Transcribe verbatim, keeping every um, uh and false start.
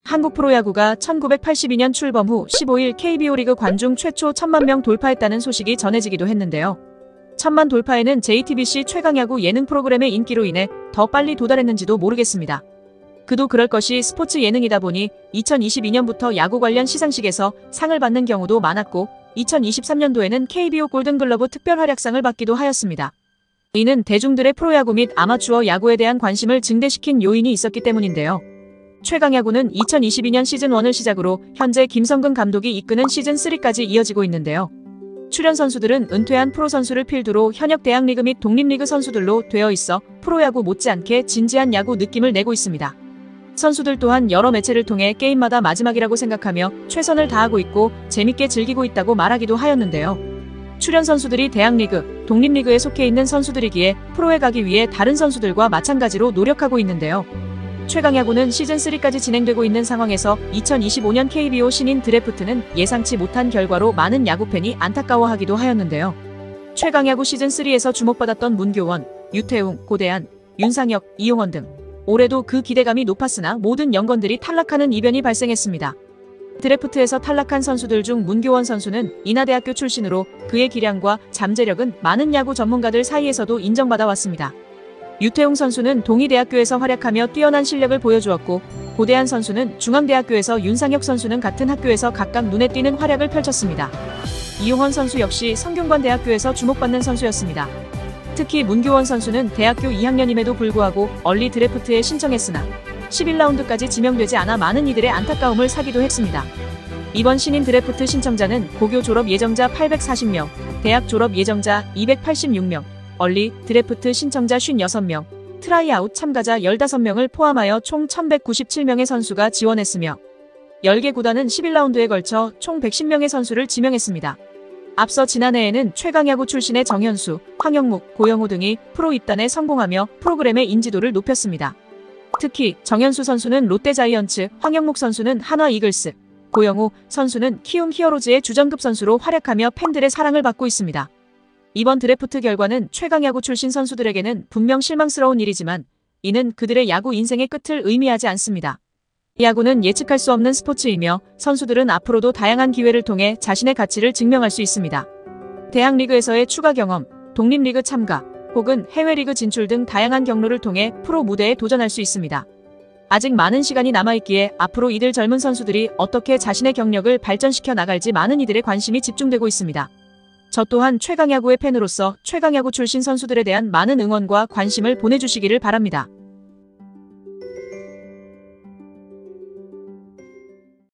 한국 프로야구가 천구백팔십이 년 출범 후 십오 일 케이비오 리그 관중 최초 천만 명 돌파했다는 소식이 전해지기도 했는데요. 천만 돌파에는 제이티비씨 최강야구 예능 프로그램의 인기로 인해 더 빨리 도달했는지도 모르겠습니다. 그도 그럴 것이 스포츠 예능이다 보니 이천이십이 년부터 야구 관련 시상식에서 상을 받는 경우도 많았고 이천이십삼 년도에는 케이비오 골든글러브 특별활약상을 받기도 하였습니다. 이는 대중들의 프로야구 및 아마추어 야구에 대한 관심을 증대시킨 요인이 있었기 때문인데요. 최강야구는 이천이십이 년 시즌 일을 시작으로 현재 김성근 감독이 이끄는 시즌 삼까지 이어지고 있는데요. 출연 선수들은 은퇴한 프로 선수를 필두로 현역 대학리그 및 독립리그 선수들로 되어 있어 프로야구 못지않게 진지한 야구 느낌을 내고 있습니다. 선수들 또한 여러 매체를 통해 게임마다 마지막이라고 생각하며 최선을 다하고 있고 재밌게 즐기고 있다고 말하기도 하였는데요. 출연 선수들이 대학리그, 독립리그에 속해 있는 선수들이기에 프로에 가기 위해 다른 선수들과 마찬가지로 노력하고 있는데요. 최강야구는 시즌 삼까지 진행되고 있는 상황에서 이천이십오 년 케이비오 신인 드래프트는 예상치 못한 결과로 많은 야구팬이 안타까워하기도 하였는데요. 최강야구 시즌 삼에서 주목받았던 문교원, 유태웅, 고대한, 윤상혁, 이용원 등 올해도 그 기대감이 높았으나 모든 연건들이 탈락하는 이변이 발생했습니다. 드래프트에서 탈락한 선수들 중 문교원 선수는 인하대학교 출신으로 그의 기량과 잠재력은 많은 야구 전문가들 사이에서도 인정받아 왔습니다. 유태웅 선수는 동의대학교에서 활약하며 뛰어난 실력을 보여주었고 고대한 선수는 중앙대학교에서 윤상혁 선수는 같은 학교에서 각각 눈에 띄는 활약을 펼쳤습니다. 이용원 선수 역시 성균관대학교에서 주목받는 선수였습니다. 특히 문교원 선수는 대학교 이 학년임에도 불구하고 얼리 드래프트에 신청했으나 십일 라운드까지 지명되지 않아 많은 이들의 안타까움을 사기도 했습니다. 이번 신인 드래프트 신청자는 고교 졸업 예정자 팔백사십 명, 대학 졸업 예정자 이백팔십육 명, 얼리 드래프트 신청자 오십육 명, 트라이아웃 참가자 십오 명을 포함하여 총 천백구십칠 명의 선수가 지원했으며 열 개 구단은 십일 라운드에 걸쳐 총 백십 명의 선수를 지명했습니다. 앞서 지난해에는 최강야구 출신의 정현수, 황영묵, 고영호 등이 프로 입단에 성공하며 프로그램의 인지도를 높였습니다. 특히 정현수 선수는 롯데자이언츠, 황영묵 선수는 한화 이글스, 고영호 선수는 키움 히어로즈의 주전급 선수로 활약하며 팬들의 사랑을 받고 있습니다. 이번 드래프트 결과는 최강야구 출신 선수들에게는 분명 실망스러운 일이지만 이는 그들의 야구 인생의 끝을 의미하지 않습니다. 야구는 예측할 수 없는 스포츠이며 선수들은 앞으로도 다양한 기회를 통해 자신의 가치를 증명할 수 있습니다. 대학리그에서의 추가 경험, 독립리그 참가, 혹은 해외리그 진출 등 다양한 경로를 통해 프로 무대에 도전할 수 있습니다. 아직 많은 시간이 남아있기에 앞으로 이들 젊은 선수들이 어떻게 자신의 경력을 발전시켜 나갈지 많은 이들의 관심이 집중되고 있습니다. 저 또한 최강야구의 팬으로서 최강야구 출신 선수들에 대한 많은 응원과 관심을 보내주시기를 바랍니다.